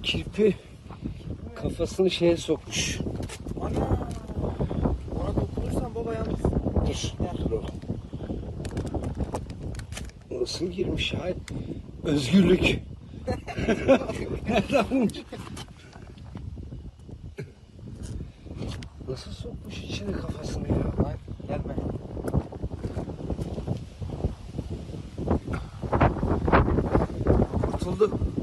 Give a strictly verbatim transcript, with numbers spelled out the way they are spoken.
Kirpi kafasını şeye sokmuş. Ana! Ona dokunursan baba yalnız. Dur, dur o. Nasıl girmiş ya? Özgürlük. Nereden bulmuş? Nasıl sokmuş içine kafasını ya? Lan gelme. Kurtuldu.